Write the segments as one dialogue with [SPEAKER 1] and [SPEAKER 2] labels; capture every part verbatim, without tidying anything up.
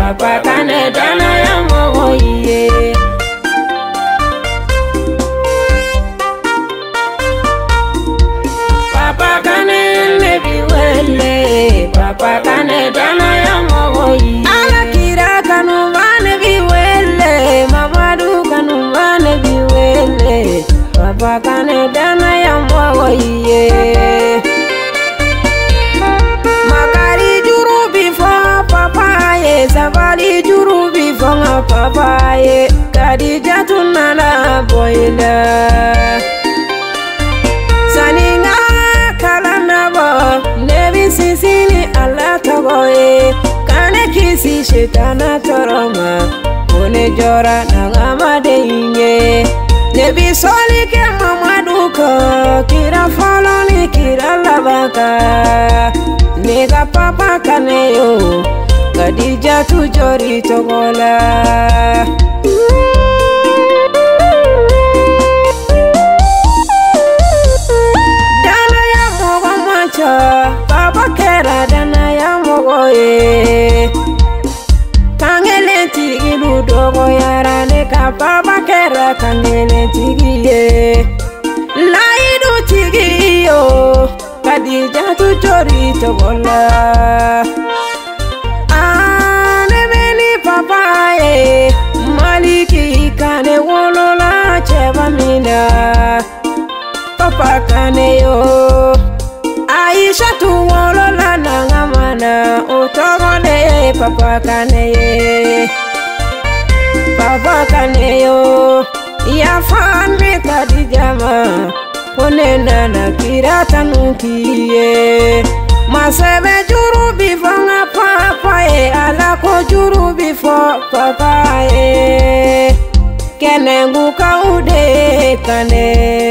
[SPEAKER 1] Papa Kane dana ya mogo ye. Papa Kane nebi wele, Papa Kane dana ya mogo ye. Ala kira kanu vane bi wele, Mamadu kanu vane bi wele, Papa Kane dana ya mogo ye. Makari juru before Papa ye, Sabali juru before Papa ye, Kadija tunala boila. Saninga kalanabo, nebi sisini alataboye, Kane kisi shetana toroma, Kone jora nangamade inye. Nebi soli ke mamaduko, kira foloni kira labaka. Nega Papa Kane yo, Kadija tu jori togola. Dana ya mogo macho, Papa Kera dana ya mogo ye. Kangele tigi ludogo yara neka Papa Kera kangele tigi ye. Laidu tigi yo, Kadija tu jori togola. Ane beni Papa ye, Maliki Kane wolola cheba mina. Papa Kane yo, Aisha tu wolola nangamana. Otogole Papa Kane ye. Papa Kane yo, ya fan me Kadija ma. Ponena na kirata nukiye. Masebe juru bifanga Papa ye, alako juru bifo Papa ye. Kenengu kaude kane.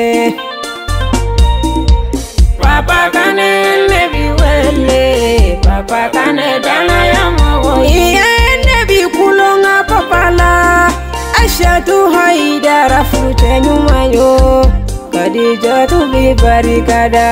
[SPEAKER 1] Papa Kane nebi wele, Papa Kane dana ya mogo ye. Nebi kulonga Papa la, Aisha tu haidara fute nyuma yo, Kadija tu bi barikada.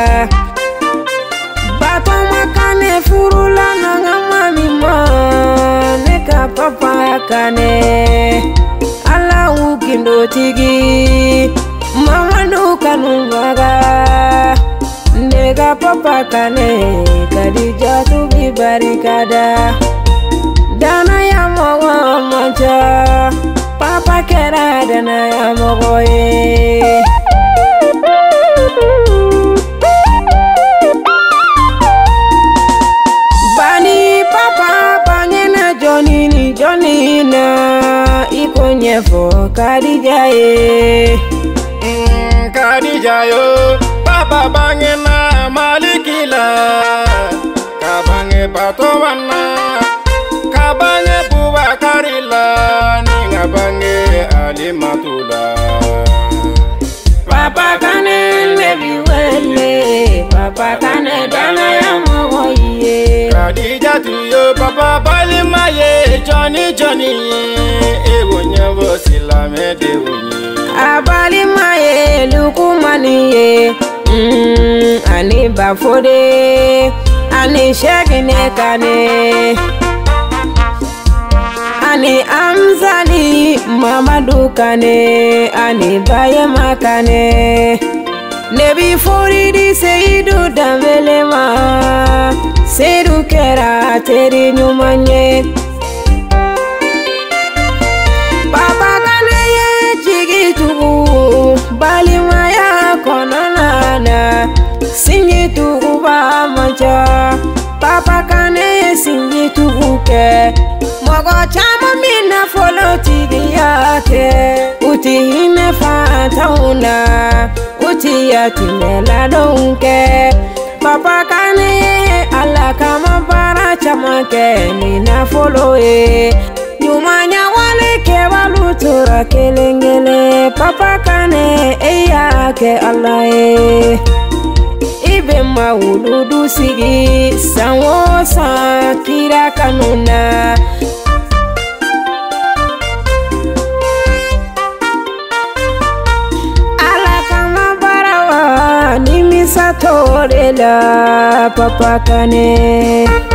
[SPEAKER 1] Papa Kane furula nanga mami ma, neka Papa Kane. Ala ukindo tigi, mama no kanumbaga. Nega Papa Kane, Kadija tu bi barikada. Dana ya mogo macha, Papa Kera dana ya mogo ye. Johnny na ikonye fo Kadija ye.
[SPEAKER 2] Mm, Kadija yo, Papa bangena Malikila, Kabange patowana, Kabange Bubakarila, Ninga bange Alimatula.
[SPEAKER 1] Papa Kane nebi wele, Papa Kane dana ya mogo ye.
[SPEAKER 2] Kadija tu yo, Papa balima ye, Johnny Johnny ye, Ewo nyevo silame devunye.
[SPEAKER 1] Abalima ye, lukumani ye, mm, ani bafode, ani shekine kane. Ani Amzali Mamadu Kane, ani Bayama Kane. Nebi fori di Seidu Dambelema, Seidu Kera teri nyumanye. Papa Kane ye jigitugu, Balima ya kononana, Singitugu ba mancha. Papa Kane singitugu ke, Mogo chama mina follow tigi yake. Uti hine fatauna, uti yatimela donke. Papa Kane ala kama bara chama ke, mina follow e. Nyumanya wale ke walutura kelengele. Papa Kane eya ke ala e. Ibe mawududu sigi, sanwosa kira kanuna. Tolela Papa Kane.